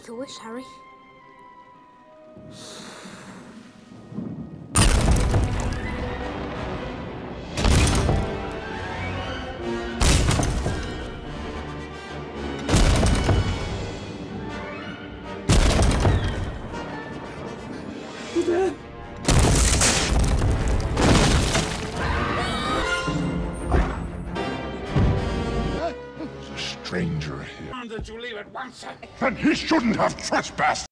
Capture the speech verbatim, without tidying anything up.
Make a wish, Harry. You there? There's a stranger here. Did you leave at once? Then he shouldn't have trespassed!